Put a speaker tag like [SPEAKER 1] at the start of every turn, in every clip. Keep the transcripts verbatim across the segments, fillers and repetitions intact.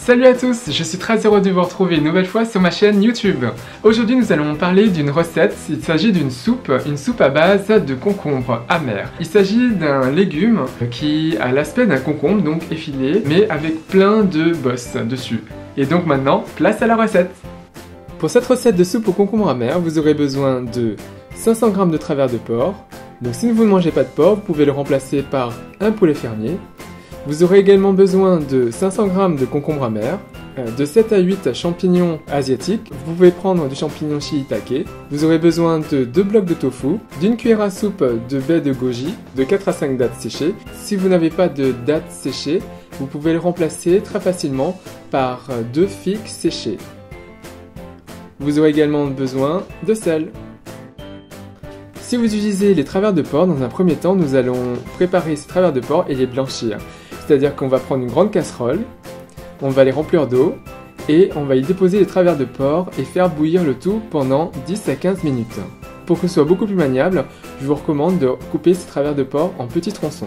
[SPEAKER 1] Salut à tous, je suis très heureux de vous retrouver une nouvelle fois sur ma chaîne YouTube. Aujourd'hui nous allons parler d'une recette, il s'agit d'une soupe, une soupe à base de concombre amer. Il s'agit d'un légume qui a l'aspect d'un concombre, donc effilé, mais avec plein de bosses dessus. Et donc maintenant, place à la recette. Pour cette recette de soupe au concombre amer, vous aurez besoin de cinq cents grammes de travers de porc. Donc si vous ne mangez pas de porc, vous pouvez le remplacer par un poulet fermier. Vous aurez également besoin de cinq cents grammes de concombre amer, de sept à huit champignons asiatiques. Vous pouvez prendre du champignon shiitake. Vous aurez besoin de deux blocs de tofu, d'une cuillère à soupe de baies de goji, de quatre à cinq dattes séchées. Si vous n'avez pas de dattes séchées, vous pouvez le remplacer très facilement par deux figues séchées. Vous aurez également besoin de sel. Si vous utilisez les travers de porc, dans un premier temps, nous allons préparer ces travers de porc et les blanchir. C'est-à-dire qu'on va prendre une grande casserole, on va les remplir d'eau et on va y déposer les travers de porc et faire bouillir le tout pendant dix à quinze minutes. Pour que ce soit beaucoup plus maniable, je vous recommande de couper ces travers de porc en petits tronçons.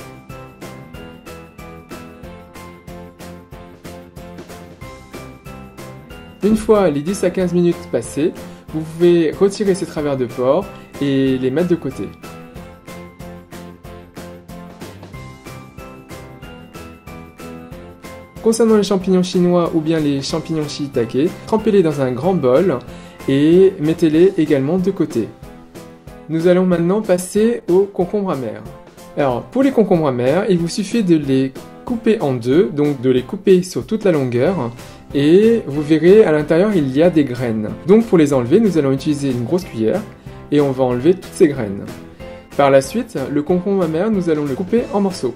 [SPEAKER 1] Une fois les dix à quinze minutes passées, vous pouvez retirer ces travers de porc et les mettre de côté. Concernant les champignons chinois ou bien les champignons shiitake, trempez-les dans un grand bol et mettez-les également de côté. Nous allons maintenant passer aux concombres amers. Alors pour les concombres amers, il vous suffit de les couper en deux, donc de les couper sur toute la longueur et vous verrez à l'intérieur il y a des graines. Donc pour les enlever, nous allons utiliser une grosse cuillère et on va enlever toutes ces graines. Par la suite, le concombre amer, nous allons le couper en morceaux.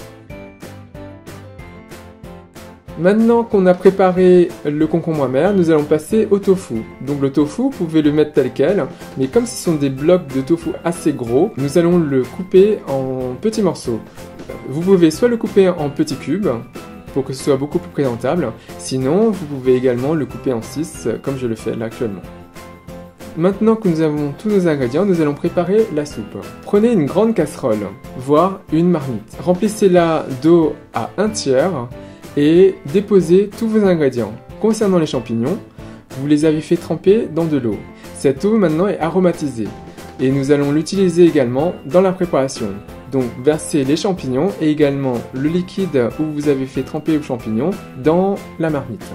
[SPEAKER 1] Maintenant qu'on a préparé le concombre amer, nous allons passer au tofu. Donc le tofu, vous pouvez le mettre tel quel, mais comme ce sont des blocs de tofu assez gros, nous allons le couper en petits morceaux. Vous pouvez soit le couper en petits cubes, pour que ce soit beaucoup plus présentable, sinon vous pouvez également le couper en six, comme je le fais là actuellement. Maintenant que nous avons tous nos ingrédients, nous allons préparer la soupe. Prenez une grande casserole, voire une marmite. Remplissez-la d'eau à un tiers, et déposez tous vos ingrédients. Concernant les champignons, vous les avez fait tremper dans de l'eau. Cette eau maintenant est aromatisée et nous allons l'utiliser également dans la préparation. Donc versez les champignons et également le liquide où vous avez fait tremper vos champignons dans la marmite.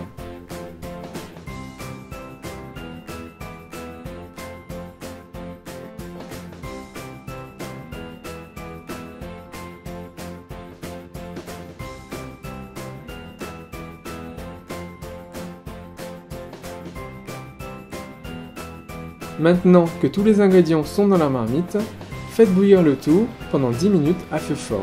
[SPEAKER 1] Maintenant que tous les ingrédients sont dans la marmite, faites bouillir le tout pendant dix minutes à feu fort.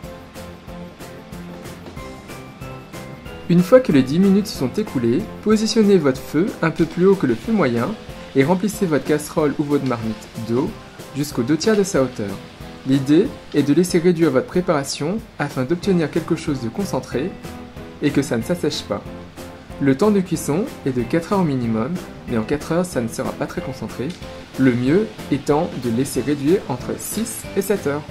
[SPEAKER 1] Une fois que les dix minutes sont écoulées, positionnez votre feu un peu plus haut que le feu moyen et remplissez votre casserole ou votre marmite d'eau jusqu'aux deux tiers de sa hauteur. L'idée est de laisser réduire votre préparation afin d'obtenir quelque chose de concentré et que ça ne s'assèche pas. Le temps de cuisson est de quatre heures au minimum, mais en quatre heures ça ne sera pas très concentré, le mieux étant de laisser réduire entre six et sept heures.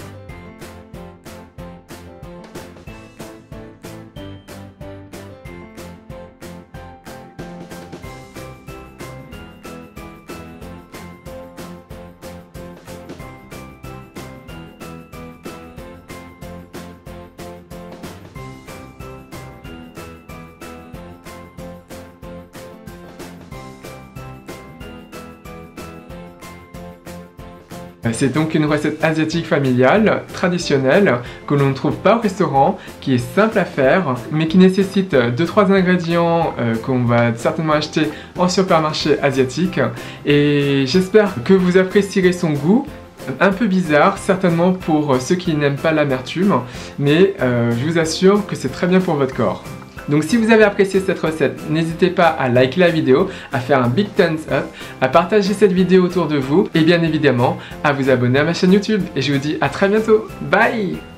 [SPEAKER 1] C'est donc une recette asiatique familiale, traditionnelle, que l'on ne trouve pas au restaurant, qui est simple à faire, mais qui nécessite deux trois ingrédients euh, qu'on va certainement acheter en supermarché asiatique. Et j'espère que vous apprécierez son goût, un peu bizarre, certainement pour ceux qui n'aiment pas l'amertume, mais euh, je vous assure que c'est très bien pour votre corps. Donc si vous avez apprécié cette recette, n'hésitez pas à liker la vidéo, à faire un big thumbs up, à partager cette vidéo autour de vous et bien évidemment à vous abonner à ma chaîne YouTube. Et je vous dis à très bientôt. Bye!